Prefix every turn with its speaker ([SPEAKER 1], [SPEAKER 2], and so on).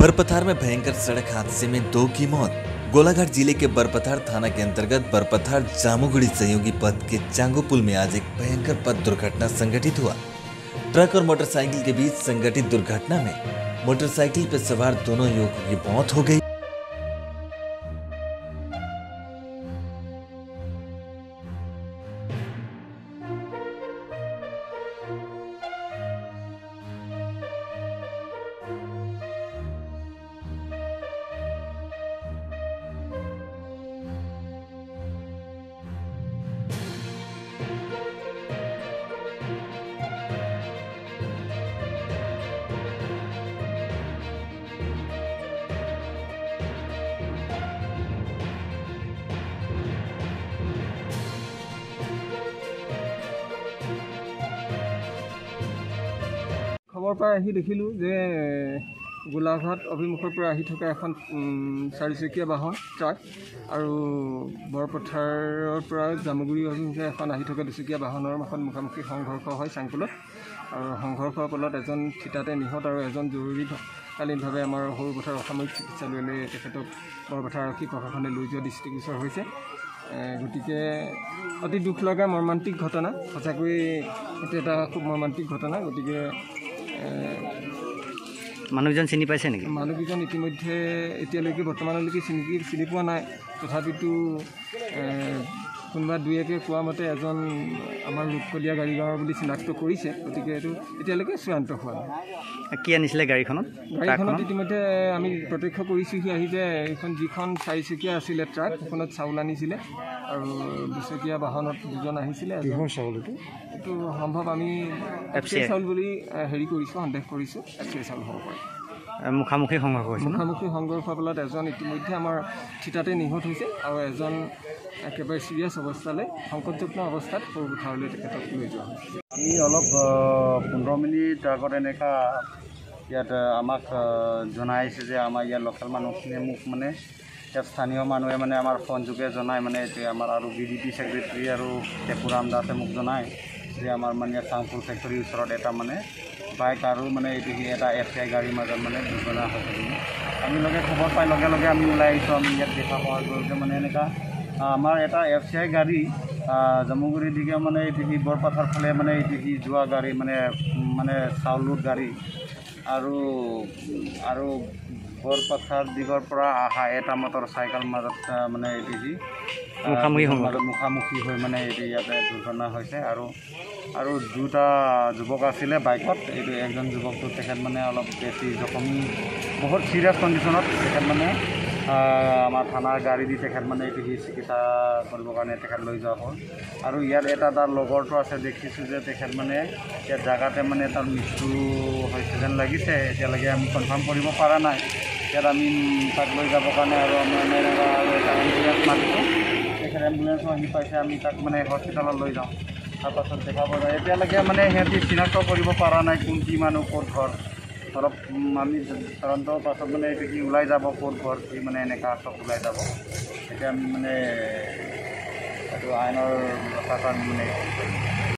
[SPEAKER 1] बरपथार में भयंकर सड़क हादसे में 2 की मौत। गोलाघाट जिले के बरपथार थाना के अंतर्गत बरपथार जामुगुड़ी सहयोगी पथ के चांगो पुल में आज एक भयंकर पथ दुर्घटना संघटित हुआ। ट्रक और मोटरसाइकिल के बीच संघटित दुर्घटना में मोटरसाइकिल पर सवार दोनों युवकों की मौत हो गई।
[SPEAKER 2] खबर पर आহি দেখিলোঁ যে গোলাঘাট অভিমুখৰ পৰা আহি থকা এখন চাৰিচকীয়া বাহন ট্ৰাক আৰু বৰপথাৰৰ পৰা জামুগুৰি অভিমুখে এখন আহি থকা দুচকীয়া বাহনৰ মুখামুখি সংঘৰ্ষ হয় চাংপুলত। আৰু সংঘৰ্ষৰ ফলত এজন থিতাতে নিহত আৰু এজন জৰুৰীকালীনভাৱে আমাৰ সৰুপথাৰ অসামৰিক চিকিৎসালয়লৈ তেখেতক বৰপথাৰ আৰক্ষী প্ৰশাসনে লৈ যোৱা দৃষ্টিগোচৰ হৈছে। গতিকে অতি দুখ লগা মৰ্মান্তিক ঘটনা, সঁচাকৈ এইটো এটা খুব মৰ্মান্তিক ঘটনা। গতিকে
[SPEAKER 3] মানুহজন চিনি পাইছে নেকি?
[SPEAKER 2] মানুহকেইজন ইতিমধ্যে এতিয়ালৈকে বৰ্তমানলৈকে চিনি পোৱা নাই। তথাপিতো কোনোবা দুই একে কোৱা মতে এজন আমাৰ ৰূপকলীয়া গাড়ী গাঁৱৰ বুলি চিনাক্ত কৰিছে। গতিকে এইটো এতিয়ালৈকে চূড়ান্ত হোৱা নাই।
[SPEAKER 3] কি আনিছিলে গাড়ীখনত?
[SPEAKER 2] ইতিমধ্যে আমি প্ৰত্যক্ষ কৰিছোঁহি আহি যে এইখন যিখন চাৰিচকীয়া আছিলে ট্ৰাক, সেইখনত চাউল আনিছিলে আৰু দুচকীয়া বাহনত দুজন আহিছিলে। এইটো সম্ভৱ আমি FCI চাউল বুলি কৰিছোঁ, সন্দেহ কৰিছোঁ FCI চাউল হ'ব পাৰে।
[SPEAKER 3] মুখামুখি সংঘৰ্ষ হৈছে।
[SPEAKER 2] মুখামুখি সংঘৰ্ষৰ ফলত এজন ইতিমধ্যে আমাৰ থিতাতে নিহত হৈছে আৰু এজন একেবাৰে চিৰিয়াছ অৱস্থালৈ সংকটযুক্ত অৱস্থাত সৰুপথাৰলৈ তেখেতক লৈ যোৱা হৈছে।
[SPEAKER 4] এই অলপ 15 মিনিট আগত এনেকুৱা ইয়াত আমাক জনাইছে যে আমাৰ ইয়াৰ লোকেল মানুহখিনিয়ে মোক মানে ইয়াত স্থানীয় মানুহে মানে আমাৰ ফোনযোগে জনায়, মানে এতিয়া আমাৰ আৰু BDP ছেক্ৰেটাৰী আৰু টেপুৰাম দাসে মোক জনায় যে আমাৰ মানে চাংপুৰ ফেক্টৰীৰ ওচৰত এটা মানে বাইক আৰু মানে এইটো এটা FCI গাড়ীৰ মাজত মানে দুৰ্ঘটনা হৈছে। আমি খবৰ পাই লগে লগে আমি ওলাই আহিছোঁ। আমি ইয়াত দেখা পোৱা গ'ল যে মানে এনেকুৱা আমাৰ এটা FCI গাড়ী জামুগুৰি দিকে মানে এইটো বৰপথাৰ ফালে মানে এইটো যোৱা গাড়ী মানে চাউল লোড গাড়ী আৰু বৰপথাৰ দিগৰ পৰা অহা এটা মটৰচাইকেল মাজত মানে এইটো মুখামুখি হৈ মানে এইটো ইয়াতে দুৰ্ঘটনা হৈছে। আৰু দুটা যুৱক আছিলে বাইকত। এইটো একজন যুৱকটো তেখেত মানে অলপ বেছি জখমী, বহুত চিৰিয়াছ কণ্ডিশ্যনত তেখেত মানে আমাৰ থানাৰ গাড়ী দি তেখেত মানে এইটো চিকিৎসা কৰিবৰ কাৰণে তেখেত লৈ যোৱা হ'ল। আৰু ইয়াত তাৰ লগৰটো আছে, দেখিছোঁ যে তেখেত মানে ইয়াত জেগাতে মানে তাৰ মৃত্যু হৈছে যেন লাগিছে। এতিয়ালৈকে আমি কনফাৰ্ম কৰিব পৰা নাই। ইয়াত আমি তাক লৈ যাবৰ কাৰণে আৰু আমি এনেকুৱা আৰু এটা এম্বুলেঞ্চ মাতিছোঁ। তেখেত এম্বুলেঞ্চো আহি পাইছে, আমি তাক মানে হস্পিটেলত লৈ যাওঁ। তাৰপাছত দেখা পোৱা যায় এতিয়ালৈকে মানে সিহঁতি চিনাক্ত কৰিব পৰা নাই কোন কি মানুহ, ক'ত ঘৰ। অলপ আমি তদন্তৰ পাছত মানে এইটো ওলাই যাব, ক'ত ঘৰ কি মানে এনেকুৱা চব ওলাই যাব। এতিয়া আমি মানে এইটো আইনৰ ব্যৱস্থাটো আমি মানে